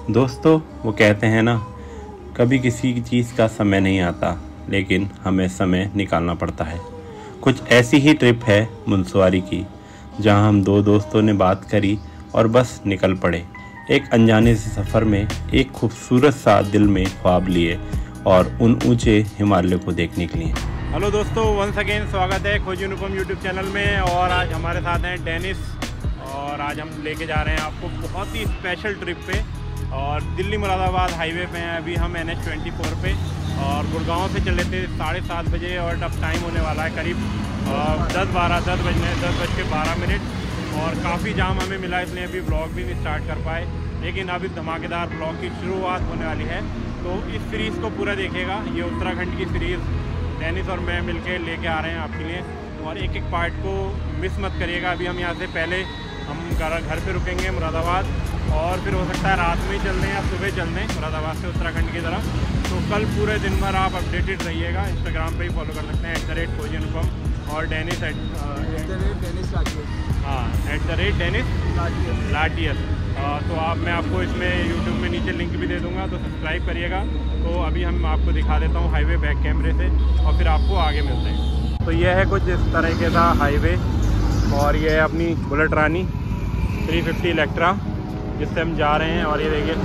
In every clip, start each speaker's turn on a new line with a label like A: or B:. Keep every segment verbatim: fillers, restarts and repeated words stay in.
A: दोस्तों, वो कहते हैं ना, कभी किसी चीज़ का समय नहीं आता, लेकिन हमें समय निकालना पड़ता है। कुछ ऐसी ही ट्रिप है मुनस्वारी की, जहां हम दो दोस्तों ने बात करी और बस निकल पड़े एक अनजाने से सफ़र में, एक खूबसूरत सा दिल में ख्वाब लिए और उन ऊंचे हिमालय को देखने के लिए। हेलो दोस्तों, वंस अगेन स्वागत है खोजी अनुपम यूट्यूब चैनल में। और आज हमारे साथ हैं डेनिस, और आज हम लेके जा रहे हैं आपको बहुत ही स्पेशल ट्रिप पे। और दिल्ली मुरादाबाद हाईवे पे हैं अभी हम, एन एच ट्वेंटी फोर पे, और गुड़गांव से चले थे साढ़े सात बजे और अब टाइम होने वाला है करीब दस बारह दस बजने दस बज के बारह मिनट। और काफ़ी जाम हमें मिला, इसलिए अभी ब्लॉग भी नहीं स्टार्ट कर पाए, लेकिन अभी धमाकेदार ब्लॉग की शुरुआत होने वाली है। तो इस सीरीज़ को पूरा देखिएगा। ये उत्तराखंड की सीरीज़ डेनिस और मैं मिलके लेके आ रहे हैं आपके लिए, और एक एक पार्ट को मिस मत करिएगा। अभी हम यहाँ से पहले हम घर घर पे रुकेंगे मुरादाबाद, और फिर हो सकता है रात में ही चल दें या सुबह चल दें मुरादाबाद से उत्तराखंड की तरफ। तो कल पूरे दिन भर आप अपडेटेड रहिएगा। इंस्टाग्राम पे ही फॉलो कर सकते हैं, एट द रेट खोजी अनुपम, और Dennis at the rate Dennis लाटियस। हाँ, एट द रेट डेनिस लाटियस। तो आप मैं आपको इसमें यूट्यूब में नीचे लिंक भी दे दूँगा, तो सब्सक्राइब करिएगा। तो अभी हम आपको दिखा देता हूँ हाईवे बैक कैमरे से, और फिर आपको आगे मिलते हैं। तो ये है कुछ इस तरह के था हाईवे, और ये है अपनी बुलेट रानी थ्री फिफ्टी इलेक्ट्रा, जिससे हम जा रहे हैं। और ये देखिए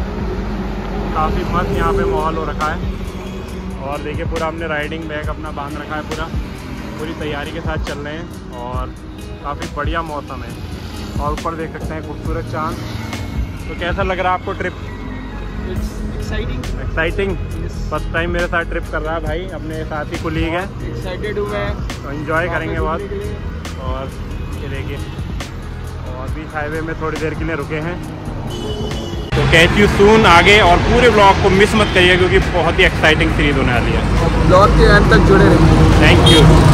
A: काफ़ी मस्त यहाँ पे माहौल हो रखा है। और देखिए पूरा हमने राइडिंग बैग अपना बांध रखा है, पूरा पूरी तैयारी के साथ चल रहे हैं, और काफ़ी बढ़िया मौसम है। और ऊपर देख सकते हैं खूबसूरत चाँद। तो कैसा लग रहा है आपको trip?
B: Exciting
A: exciting first time मेरे साथ ट्रिप कर रहा है भाई, अपने साथ ही कुलीग है।
B: एक्साइटेड हूँ मैं,
A: तो एंजॉय करेंगे बहुत। और ये देखिए, और बीच हाईवे में थोड़ी देर के लिए रुके हैं। तो कैच यू सून आगे, और पूरे ब्लॉग को मिस मत करिए, क्योंकि बहुत ही एक्साइटिंग सीरीज होने वाली है।
B: ब्लॉग के अंत तक जुड़े रहिए।
A: Thank you.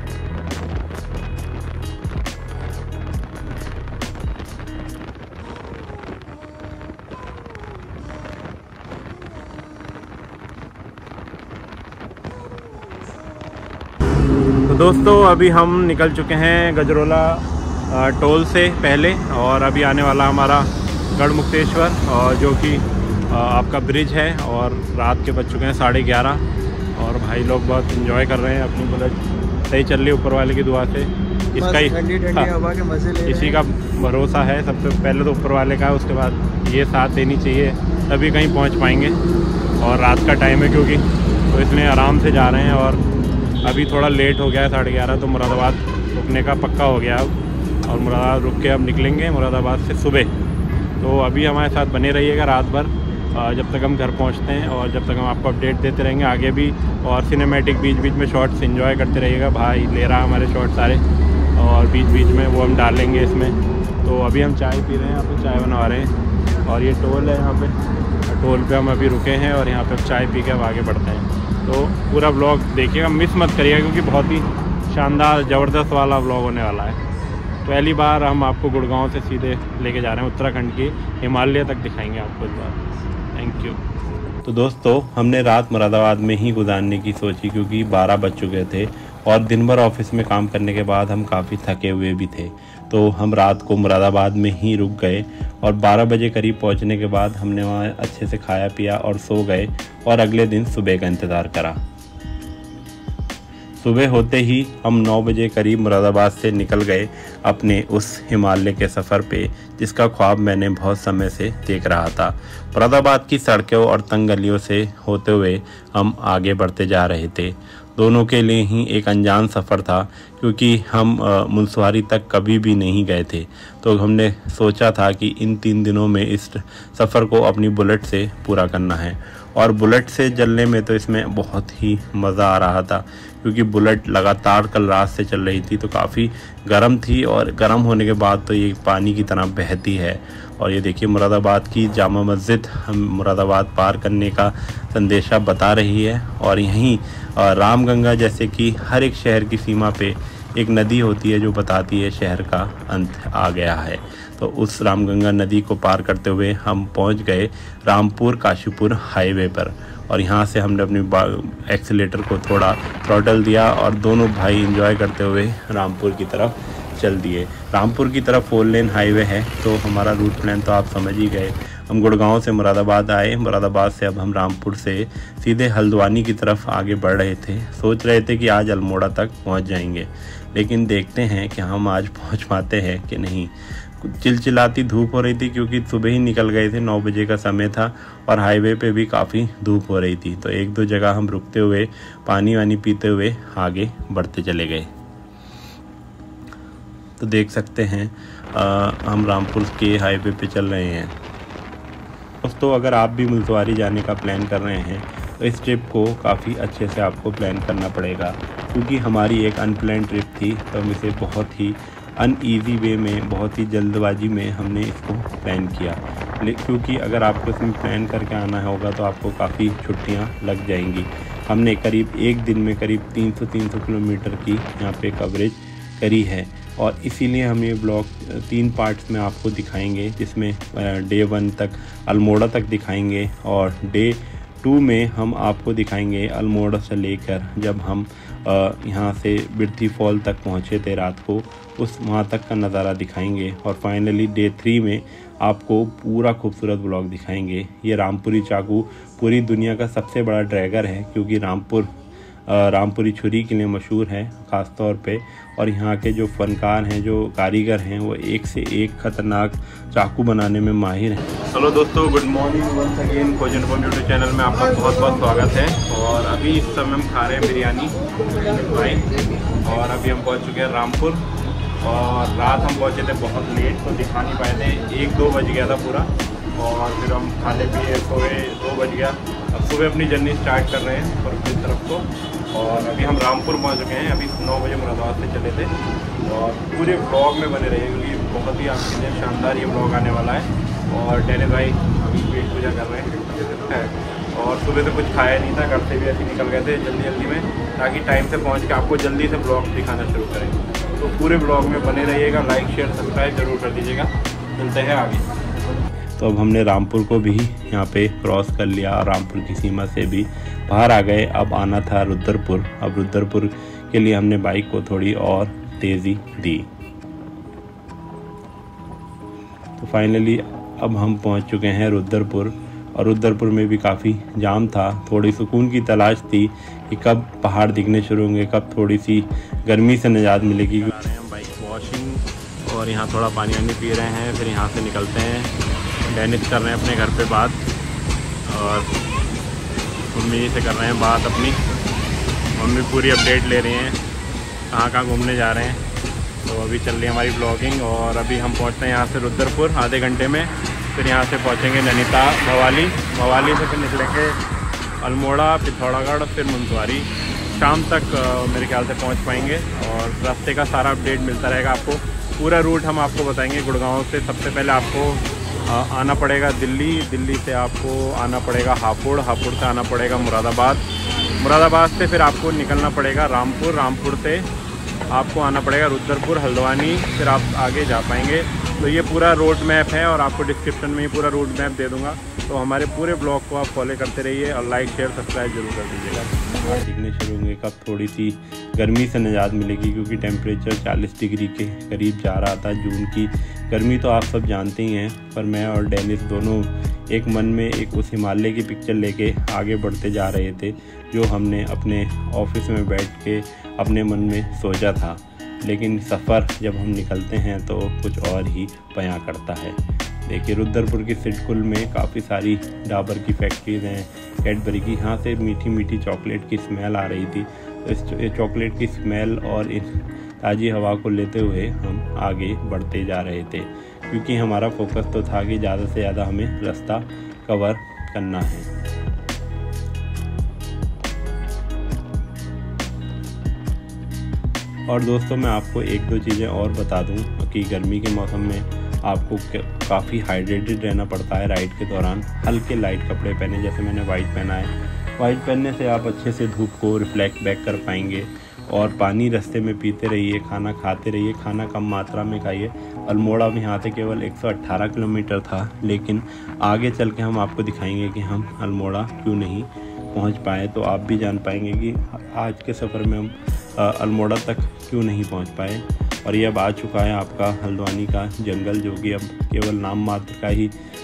A: तो दोस्तों, अभी हम निकल चुके हैं गजरोला टोल से पहले, और अभी आने वाला हमारा गढ़मुक्तेश्वर, और जो कि आपका ब्रिज है। और रात के बज चुके हैं साढ़े ग्यारह, और भाई लोग बहुत एंजॉय कर रहे हैं। अपनी बुलेट सही चल रही है ऊपर वाले की दुआ से। इसका ही
B: ठंडी ठंडी हवा के मजे ले
A: इसी का भरोसा है, सबसे पहले तो ऊपर वाले का, उसके बाद ये साथ देनी चाहिए, तभी कहीं पहुँच पाएंगे। और रात का टाइम है क्योंकि, तो इसलिए आराम से जा रहे हैं। और अभी थोड़ा लेट हो गया है, साढ़े ग्यारह, तो मुरादाबाद रुकने का पक्का हो गया अब। और मुरादाबाद रुक के अब निकलेंगे मुरादाबाद से सुबह। तो अभी हमारे साथ बने रहिएगा रात भर, जब तक हम घर पहुंचते हैं, और जब तक हम आपको अपडेट देते रहेंगे आगे भी। और सिनेमैटिक बीच बीच में शॉट्स एंजॉय करते रहिएगा। भाई ले रहा है हमारे शॉट सारे, और बीच बीच में वो हम डालेंगे इसमें। तो अभी हम चाय पी रहे हैं, यहाँ पर चाय बना रहे हैं, और ये टोल है यहाँ पर, टोल पर हम अभी रुके हैं, और यहाँ पर चाय पी के अब आगे बढ़ते हैं। तो पूरा ब्लॉग देखिएगा, मिस मत करिएगा, क्योंकि बहुत ही शानदार ज़बरदस्त वाला ब्लॉग होने वाला है। पहली बार हम आपको गुड़गांव से सीधे लेके जा रहे हैं उत्तराखंड के हिमालय तक, दिखाएंगे आपको इस बार। Thank you. तो दोस्तों, हमने रात मुरादाबाद में ही गुजारने की सोची, क्योंकि बारह बज चुके थे, और दिन भर ऑफिस में काम करने के बाद हम काफ़ी थके हुए भी थे। तो हम रात को मुरादाबाद में ही रुक गए, और बारह बजे करीब पहुंचने के बाद हमने वहां अच्छे से खाया पिया और सो गए, और अगले दिन सुबह का इंतज़ार करा। सुबह होते ही हम नौ बजे करीब मुरादाबाद से निकल गए अपने उस हिमालय के सफ़र पे, जिसका ख्वाब मैंने बहुत समय से देख रहा था। मुरादाबाद की सड़कों और तंग गलियों से होते हुए हम आगे बढ़ते जा रहे थे। दोनों के लिए ही एक अनजान सफ़र था, क्योंकि हम मुनस्वारी तक कभी भी नहीं गए थे। तो हमने सोचा था कि इन तीन दिनों में इस सफ़र को अपनी बुलेट से पूरा करना है। और बुलेट से चलने में तो इसमें बहुत ही मज़ा आ रहा था, क्योंकि बुलेट लगातार कल रात से चल रही थी, तो काफ़ी गर्म थी, और गर्म होने के बाद तो ये पानी की तरह बहती है। और ये देखिए मुरादाबाद की जामा मस्जिद हम मुरादाबाद पार करने का संदेशा बता रही है। और यहीं रामगंगा, जैसे कि हर एक शहर की सीमा पे एक नदी होती है जो बताती है शहर का अंत आ गया है। तो उस रामगंगा नदी को पार करते हुए हम पहुंच गए रामपुर काशीपुर हाईवे पर, और यहाँ से हमने अपनी एक्सीलेटर को थोड़ा थ्रॉटल दिया, और दोनों भाई एंजॉय करते हुए रामपुर की तरफ चल दिए। रामपुर की तरफ फोर लेन हाईवे है, तो हमारा रूट प्लान तो आप समझ ही गए। हम गुड़गांव से मुरादाबाद आए। मुरादाबाद से अब हम रामपुर से सीधे हल्द्वानी की तरफ आगे बढ़ रहे थे। सोच रहे थे कि आज अल्मोड़ा तक पहुंच जाएंगे, लेकिन देखते हैं कि हम आज पहुंच पाते हैं कि नहीं। चिलचिलाती धूप हो रही थी क्योंकि सुबह ही निकल गए थे, नौ बजे का समय था और हाईवे पे भी काफ़ी धूप हो रही थी। तो एक दो जगह हम रुकते हुए पानी वानी पीते हुए आगे बढ़ते चले गए। तो देख सकते हैं आ, हम रामपुर के हाईवे पे चल रहे हैं। दोस्तों, अगर आप भी मुल्सवारी जाने का प्लान कर रहे हैं तो इस ट्रिप को काफ़ी अच्छे से आपको प्लान करना पड़ेगा, क्योंकि हमारी एक अनप्लान ट्रिप थी। तो हम इसे बहुत ही अनईज़ी वे में, बहुत ही जल्दबाजी में हमने इसको प्लान किया, क्योंकि अगर आपको इसमें प्लान करके आना होगा तो आपको काफ़ी छुट्टियां लग जाएंगी। हमने करीब एक दिन में करीब तीन सौ तीन सौ किलोमीटर की यहाँ पे कवरेज करी है, और इसीलिए हम ये ब्लॉग तीन पार्ट्स में आपको दिखाएंगे, जिसमें डे वन तक अल्मोड़ा तक दिखाएंगे और डे टू में हम आपको दिखाएंगे अल्मोड़ा से लेकर जब हम यहाँ से बिरथी फॉल तक पहुँचे थे रात को, उस वहाँ तक का नज़ारा दिखाएंगे। और फाइनली डे थ्री में आपको पूरा खूबसूरत ब्लॉग दिखाएंगे। ये रामपुरी चाकू पूरी दुनिया का सबसे बड़ा ड्रैगर है, क्योंकि रामपुर रामपुरी छुरी के लिए मशहूर है ख़ास तौर पे, और यहाँ के जो फ़नकार हैं, जो कारीगर हैं, वो एक से एक ख़तरनाक चाकू बनाने में माहिर हैं। चलो दोस्तों, गुड मॉर्निंग वंस अगेन। खोजन फॉर्म यूट्यूब चैनल में आपका बहुत बहुत स्वागत है। और अभी इस समय हम खा रहे हैं बिरयानी भाई, और अभी हम पहुँच चुके हैं रामपुर। और रात हम पहुँचे थे बहुत लेट, तो दिखा नहीं पाए थे, एक दो बज गया था पूरा। और फिर हम खाने पिए सोए, दो बज गया। अब सुबह अपनी जर्नी स्टार्ट कर रहे हैं पर अपनी तरफ को। और अभी हम रामपुर पहुंच चुके हैं। अभी नौ बजे मुरादाबाद से चले थे। और पूरे ब्लॉग में बने रहे, क्योंकि बहुत ही आपके लिए शानदार ये ब्लॉग आने वाला है। और डेनिस भाई अभी पेट पूजा कर रहे हैं, और सुबह से कुछ खाया नहीं था, घर से भी ऐसे निकल गए थे जल्दी जल्दी में, ताकि टाइम से पहुँच के आपको जल्दी से ब्लॉग दिखाना शुरू करें। तो पूरे ब्लॉग में बने रहिएगा, लाइक शेयर सब्सक्राइब जरूर कर दीजिएगा। मिलते हैं आगे। तो अब हमने रामपुर को भी यहाँ पे क्रॉस कर लिया और रामपुर की सीमा से भी बाहर आ गए। अब आना था रुद्रपुर। अब रुद्रपुर के लिए हमने बाइक को थोड़ी और तेज़ी दी। तो फाइनली अब हम पहुँच चुके हैं रुद्रपुर, और रुद्रपुर में भी काफ़ी जाम था। थोड़ी सुकून की तलाश थी कि कब पहाड़ दिखने शुरू होंगे, कब थोड़ी सी गर्मी से निजात मिलेगी। हम बाइक वॉशिंग और यहाँ थोड़ा पानी वानी पी रहे हैं, फिर यहाँ से निकलते हैं। डेनिस कर रहे हैं अपने घर पे बात, और मम्मी से कर रहे हैं बात अपनी। मम्मी पूरी अपडेट ले रही हैं कहाँ कहाँ घूमने जा रहे हैं। तो अभी चल रही है हमारी ब्लॉगिंग। और अभी हम पहुँचते हैं यहाँ से रुद्रपुर आधे घंटे में। फिर यहाँ से पहुँचेंगे नैनीताल, भवाली। भवाली से फिर निकलेंगे अल्मोड़ा, पिथौरागढ़, फिर मुंसवारी। शाम तक मेरे ख्याल से पहुँच पाएंगे, और रास्ते का सारा अपडेट मिलता रहेगा आपको। पूरा रूट हम आपको बताएंगे। गुड़गांव से सबसे पहले आपको आना पड़ेगा दिल्ली, दिल्ली से आपको आना पड़ेगा हापुड़, हापुड़ से आना पड़ेगा मुरादाबाद, मुरादाबाद से फिर आपको निकलना पड़ेगा रामपुर, रामपुर से आपको आना पड़ेगा रुद्रपुर, हल्द्वानी, फिर आप आगे जा पाएंगे। तो ये पूरा रोड मैप है, और आपको डिस्क्रिप्शन में ये पूरा रोड मैप दे दूँगा। तो हमारे पूरे ब्लॉग को आप फॉलो करते रहिए, और लाइक शेयर सब्सक्राइब जरूर कर दीजिएगा। दिखने शुरू होंगे कब थोड़ी सी गर्मी से निजात मिलेगी, क्योंकि टेम्परेचर चालीस डिग्री के करीब जा रहा था। जून की गर्मी तो आप सब जानते ही हैं, पर मैं और डेनिस दोनों एक मन में एक उस हिमालय की पिक्चर लेके आगे बढ़ते जा रहे थे, जो हमने अपने ऑफिस में बैठ के अपने मन में सोचा था। लेकिन सफ़र जब हम निकलते हैं तो कुछ और ही बयां करता है। देखिए, रुद्रपुर की सिडकुल में काफ़ी सारी डाबर की फैक्ट्रीज़ हैं, कैडबरी की। यहाँ से मीठी मीठी चॉकलेट की स्मेल आ रही थी। तो इस चॉकलेट की स्मेल और इस ताज़ी हवा को लेते हुए हम आगे बढ़ते जा रहे थे, क्योंकि हमारा फोकस तो था कि ज़्यादा से ज़्यादा हमें रास्ता कवर करना है। और दोस्तों, मैं आपको एक दो चीज़ें और बता दूं कि गर्मी के मौसम में आपको काफ़ी हाइड्रेटेड रहना पड़ता है राइड के दौरान। हल्के लाइट कपड़े पहने, जैसे मैंने वाइट पहना है। वाइट पहनने से आप अच्छे से धूप को रिफ्लेक्ट बैक कर पाएंगे। और पानी रास्ते में पीते रहिए, खाना खाते रहिए, खाना कम मात्रा में खाइए। अल्मोड़ा में यहाँ से केवल एक सौ अठारह किलोमीटर था, लेकिन आगे चल के हम आपको दिखाएंगे कि हम अल्मोड़ा क्यों नहीं पहुँच पाए। तो आप भी जान पाएंगे कि आज के सफ़र में हम अल्मोड़ा तक क्यों नहीं पहुँच पाए। और ये अब आ चुका है आपका हल्द्वानी का जंगल, जो कि अब केवल नाम मात्र का ही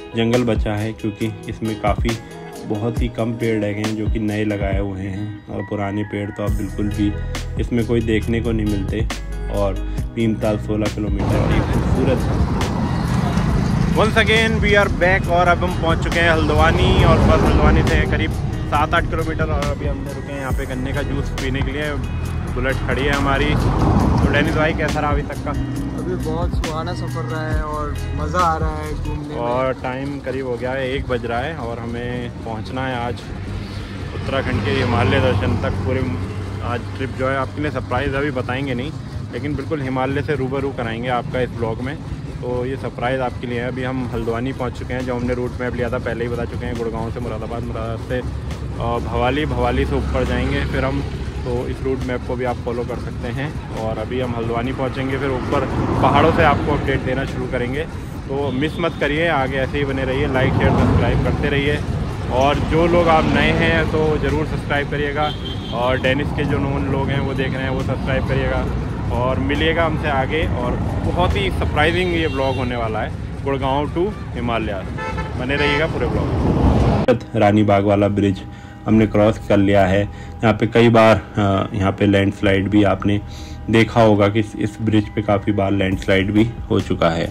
A: जंगल बचा है, क्योंकि इसमें काफ़ी बहुत ही कम पेड़ रह गए हैं जो कि नए लगाए हुए हैं, और पुराने पेड़ तो अब बिल्कुल भी इसमें कोई देखने को नहीं मिलते। और भीमताल सोलह किलोमीटर और एक खूबसूरत। Once again we are back, और अब हम पहुंच चुके हैं हल्द्वानी, और बस हल्द्वानी से करीब सात आठ किलोमीटर, और अभी हम रुके हैं यहाँ पे गन्ने का जूस पीने के लिए। बुलेट खड़ी है हमारी। तो डेनिस भाई कैसा रहा अभी तक का?
B: अभी बहुत सुहाना सफ़र रहा है और मज़ा आ रहा है घूमने में।
A: और टाइम करीब हो गया है, एक बज रहा है, और हमें पहुंचना है आज उत्तराखंड के हिमालय दर्शन तक। पूरे आज ट्रिप जो है आपके लिए सरप्राइज़ अभी बताएंगे नहीं, लेकिन बिल्कुल हिमालय से रूबरू कराएंगे आपका इस ब्लॉग में। तो ये सरप्राइज़ आपके लिए है। अभी हम हल्द्वानी पहुंच चुके हैं, जो हमने रूट मैप लिया था पहले ही बता चुके हैं। गुड़गांव से मुरादाबाद, मुरादाबाद से भवाली, भवाली से ऊपर जाएंगे फिर हम। तो इस रूट मैप को भी आप फॉलो कर सकते हैं। और अभी हम हल्द्वानी पहुंचेंगे, फिर ऊपर पहाड़ों से आपको अपडेट देना शुरू करेंगे। तो मिस मत करिए, आगे ऐसे ही बने रहिए, लाइक शेयर सब्सक्राइब करते रहिए। और जो लोग आप नए हैं तो ज़रूर सब्सक्राइब करिएगा, और डेनिस के जो नोन लोग हैं वो देख रहे हैं वो सब्सक्राइब करिएगा, और मिलिएगा हमसे आगे। और बहुत ही सरप्राइजिंग ये ब्लॉग होने वाला है, गुड़गांव टू हिमालय। बने रहिएगा पूरे ब्लॉग। रानी बाग वाला ब्रिज हमने क्रॉस कर लिया है। यहाँ पे कई बार यहाँ पे लैंडस्लाइड भी आपने देखा होगा कि इस ब्रिज पे काफ़ी बार लैंडस्लाइड भी हो चुका है।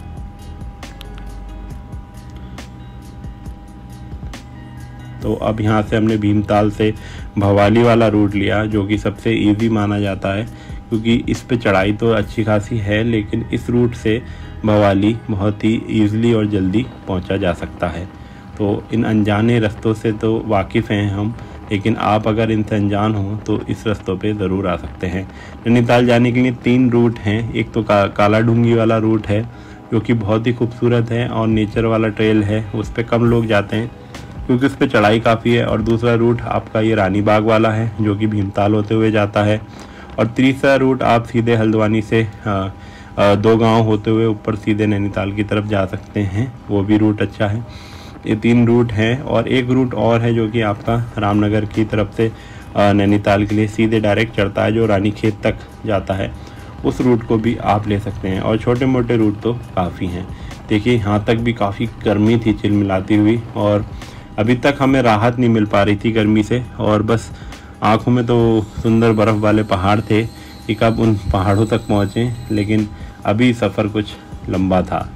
A: तो अब यहाँ से हमने भीमताल से भवाली वाला रूट लिया, जो कि सबसे इजी माना जाता है, क्योंकि इस पे चढ़ाई तो अच्छी खासी है, लेकिन इस रूट से भवाली बहुत ही ईज़िली और जल्दी पहुंचा जा सकता है। तो इन अनजाने रास्तों से तो वाकिफ़ हैं हम, लेकिन आप अगर इनसे अनजान हो तो इस रास्तों पे ज़रूर आ सकते हैं। नैनीताल जाने के लिए तीन रूट हैं। एक तो का, काला डूंगी वाला रूट है, जो कि बहुत ही खूबसूरत है, और नेचर वाला ट्रेल है, उस पर कम लोग जाते हैं क्योंकि उस पर चढ़ाई काफ़ी है। और दूसरा रूट आपका ये रानी बाग वाला है, जो कि भीमताल होते हुए जाता है। और तीसरा रूट आप सीधे हल्द्वानी से आ, आ, दो गांव होते हुए ऊपर सीधे नैनीताल की तरफ जा सकते हैं, वो भी रूट अच्छा है। ये तीन रूट हैं, और एक रूट और है जो कि आपका रामनगर की तरफ से नैनीताल के लिए सीधे डायरेक्ट चढ़ता है, जो रानीखेत तक जाता है। उस रूट को भी आप ले सकते हैं, और छोटे मोटे रूट तो काफ़ी हैं। देखिए यहाँ तक भी काफ़ी गर्मी थी चिलमिलाती हुई, और अभी तक हमें राहत नहीं मिल पा रही थी गर्मी से, और बस आँखों में तो सुंदर बर्फ़ वाले पहाड़ थे कि कब उन पहाड़ों तक पहुँचें, लेकिन अभी सफ़र कुछ लंबा था।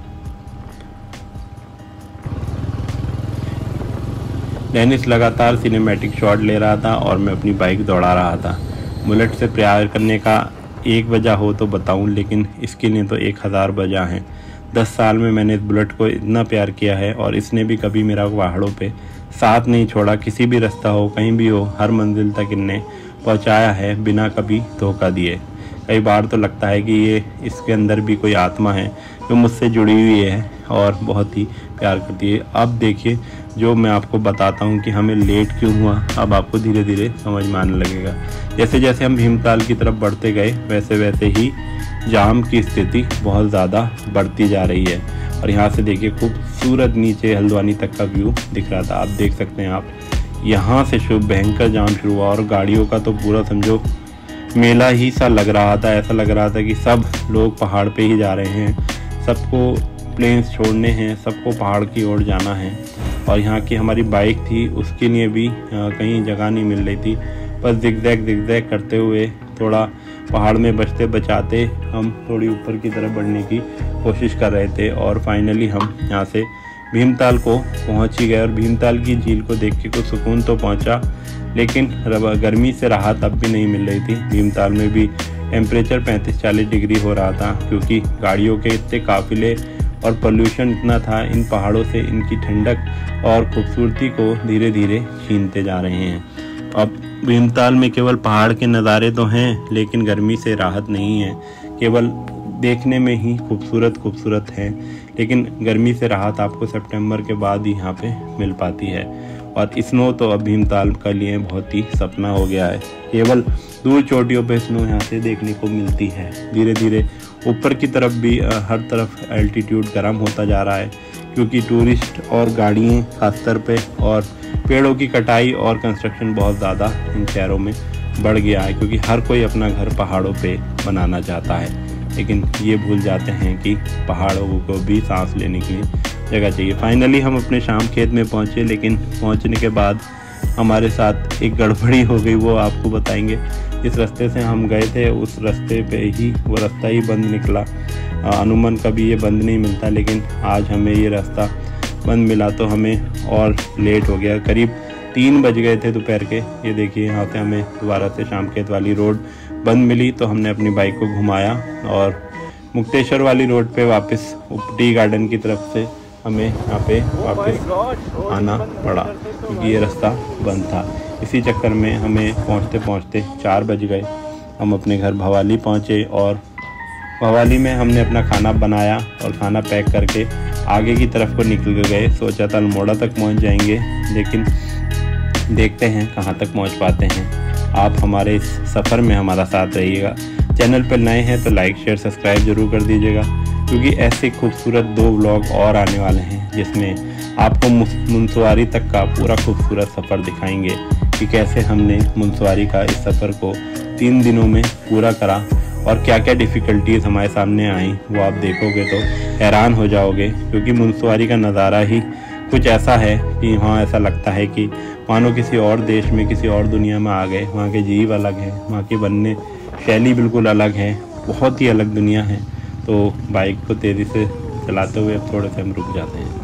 A: डेनिस लगातार सिनेमैटिक शॉट ले रहा था, और मैं अपनी बाइक दौड़ा रहा था। बुलेट से प्यार करने का एक वजह हो तो बताऊं, लेकिन इसके लिए तो एक हज़ार वजह हैं। दस साल में मैंने इस बुलेट को इतना प्यार किया है, और इसने भी कभी मेरा पहाड़ों पे साथ नहीं छोड़ा। किसी भी रास्ता हो, कहीं भी हो, हर मंजिल तक इनने पहुंचाया है बिना कभी धोखा दिए। कई बार तो लगता है कि ये इसके अंदर भी कोई आत्मा है जो मुझसे जुड़ी हुई है और बहुत ही प्यार करती है। अब देखिए, जो मैं आपको बताता हूँ कि हमें लेट क्यों हुआ, अब आपको धीरे धीरे समझ में आने लगेगा। जैसे जैसे हम भीमताल की तरफ बढ़ते गए, वैसे वैसे ही जाम की स्थिति बहुत ज़्यादा बढ़ती जा रही है। और यहाँ से देखिए खूबसूरत नीचे हल्द्वानी तक का व्यू दिख रहा था, आप देख सकते हैं। आप यहाँ से शुभ भयंकर जाम शुरू हुआ, और गाड़ियों का तो पूरा समझो मेला ही सा लग रहा था। ऐसा लग रहा था कि सब लोग पहाड़ पे ही जा रहे हैं, सबको प्लेन्स छोड़ने हैं, सबको पहाड़ की ओर जाना है। और यहाँ की हमारी बाइक थी, उसके लिए भी कहीं जगह नहीं मिल रही थी। बस जिगजैग जिगजैग करते हुए थोड़ा पहाड़ में बचते बचाते हम थोड़ी ऊपर की तरफ बढ़ने की कोशिश कर रहे थे, और फाइनली हम यहाँ से भीमताल को पहुँच ही गए। और भीमताल की झील को देख के कुछ सुकून तो पहुँचा, लेकिन गर्मी से राहत अब भी नहीं मिल रही थी। भीमताल में भी टेम्परेचर पैंतीस चालीस डिग्री हो रहा था, क्योंकि गाड़ियों के इतने काफिले और पोल्यूशन इतना था। इन पहाड़ों से इनकी ठंडक और खूबसूरती को धीरे धीरे छीनते जा रहे हैं। अब भीमताल में केवल पहाड़ के नज़ारे तो हैं, लेकिन गर्मी से राहत नहीं है। केवल देखने में ही खूबसूरत खूबसूरत है, लेकिन गर्मी से राहत आपको सितंबर के बाद ही यहाँ पे मिल पाती है। और स्नो तो अब भीमताल के लिए बहुत ही सपना हो गया है। केवल दूर चोटियों पे स्नो यहाँ से देखने को मिलती है। धीरे धीरे ऊपर की तरफ भी हर तरफ एल्टीट्यूड गर्म होता जा रहा है, क्योंकि टूरिस्ट और गाड़ियाँ खासतौर पे और पेड़ों की कटाई और कंस्ट्रक्शन बहुत ज़्यादा इन शहरों में बढ़ गया है, क्योंकि हर कोई अपना घर पहाड़ों पे बनाना चाहता है। लेकिन ये भूल जाते हैं कि पहाड़ों को भी सांस लेने के लिए जगह चाहिए। फाइनली हम अपने शाम खेत में पहुँचे, लेकिन पहुँचने के बाद हमारे साथ एक गड़बड़ी हो गई, वो आपको बताएंगे। जिस रास्ते से हम गए थे उस रास्ते पे ही वो रास्ता ही बंद निकला। अमूमन कभी ये बंद नहीं मिलता, लेकिन आज हमें ये रास्ता बंद मिला तो हमें और लेट हो गया। करीब तीन बज गए थे दोपहर के। ये देखिए यहाँ से हमें दोबारा से शाम खेत वाली रोड बंद मिली, तो हमने अपनी बाइक को घुमाया और मुक्तेश्वर वाली रोड पे वापस टी गार्डन की तरफ से हमें यहाँ पे वापस आना पड़ा, क्योंकि ये रास्ता बंद था। इसी चक्कर में हमें पहुँचते पहुँचते चार बज गए। हम अपने घर भवाली पहुँचे और भवाली में हमने अपना खाना बनाया और खाना पैक करके आगे की तरफ को निकल गए। सोचा था अल्मोड़ा तक पहुँच जाएंगे, लेकिन देखते हैं कहाँ तक पहुँच पाते हैं। आप हमारे इस सफ़र में हमारा साथ रहिएगा। चैनल पर नए हैं तो लाइक शेयर सब्सक्राइब ज़रूर कर दीजिएगा, क्योंकि ऐसे खूबसूरत दो व्लॉग और आने वाले हैं जिसमें आपको मुनस्वारी तक का पूरा खूबसूरत सफ़र दिखाएंगे कि कैसे हमने मुनस्वारी का इस सफ़र को तीन दिनों में पूरा करा और क्या क्या डिफ़िकल्टीज़ हमारे सामने आई, वो आप देखोगे तो हैरान हो जाओगे। क्योंकि मुनस्वारी का नज़ारा ही कुछ ऐसा है कि वहाँ ऐसा लगता है कि मानो किसी और देश में, किसी और दुनिया में आ गए। वहाँ के जीव अलग हैं, वहाँ की बनने शैली बिल्कुल अलग है, बहुत ही अलग दुनिया है। तो बाइक को तेज़ी से चलाते हुए अब थोड़े से हम रुक जाते हैं।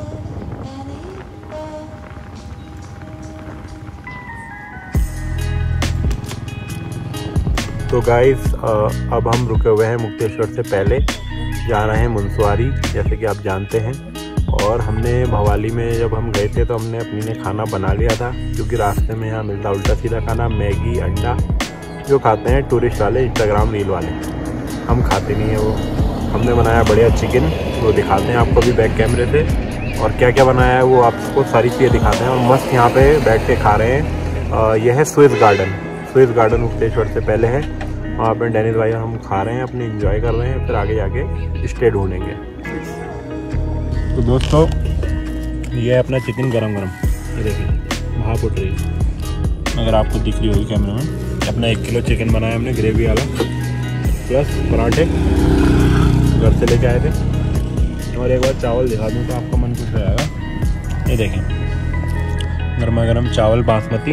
A: तो गाइस अब हम रुके हुए हैं मुक्तेश्वर से पहले, जा रहे हैं मुनस्वारी, जैसे कि आप जानते हैं। और हमने भवाली में जब हम गए थे तो हमने अपनी ने खाना बना लिया था, क्योंकि रास्ते में यहाँ मिलता उल्टा सीधा खाना, मैगी, अंडा, जो खाते हैं टूरिस्ट वाले, इंस्टाग्राम रील वाले। हम खाते नहीं हैं वो। हमने बनाया बढ़िया चिकन, वो दिखाते हैं आपको भी बैक कैमरे पे। और क्या क्या बनाया है वो आपको सारी चीज़ें दिखाते हैं। और मस्त यहाँ पे बैठ के खा रहे हैं। यह है Swiss garden. Swiss garden Mukteshwar से पहले है, वहाँ पे डेनिस भाई हम खा रहे हैं, अपने एंजॉय कर रहे हैं। फिर आगे जाके स्टे ढूंढेंगे। तो दोस्तों ये है अपना चिकन गरम गरम, ये देखिए भाप उठ रही है, अगर आपको दिख रही होगी कैमरे में। अपना एक किलो चिकन बनाया हमने ग्रेवी वाला, प्लस पराठे घर से लेके आए थे। और एक बार चावल दिखा दूँ तो आपका मन खुश हो जाएगा। ये देखें गर्मा गर्म चावल बासमती।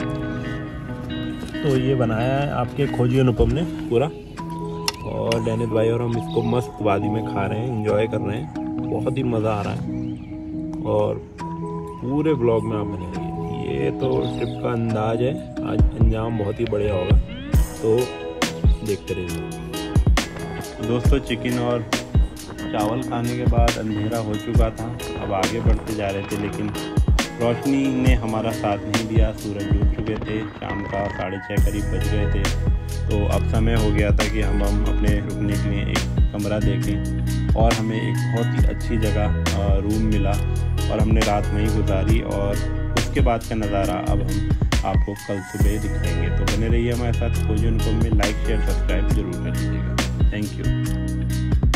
A: तो ये बनाया है आपके खोजी अनुपम ने पूरा, और डेनिस भाई और हम इसको मस्त वादी में खा रहे हैं, एंजॉय कर रहे हैं। बहुत ही मज़ा आ रहा है और पूरे ब्लॉग में आप बने रहिए। ये तो ट्रिप का अंदाज है, आज अंजाम बहुत ही बढ़िया होगा, तो देखते रहिए। दोस्तों चिकन और चावल खाने के बाद अंधेरा हो चुका था। अब आगे बढ़ते जा रहे थे, लेकिन रोशनी ने हमारा साथ नहीं दिया। सूरज डूब चुके थे, शाम का साढ़े छः करीब बज गए थे। तो अब समय हो गया था कि हम हम अपने रुकने के लिए एक कमरा देखें, और हमें एक बहुत ही अच्छी जगह रूम मिला और हमने रात वहीं गुजारी। और उसके बाद का नज़ारा अब हम आपको कल सुबह दिखाएंगे। तो बने रहिए हमारे साथ खोजी अनुपम में। लाइक शेयर सब्सक्राइब जरूर कर दीजिएगा। Thank you.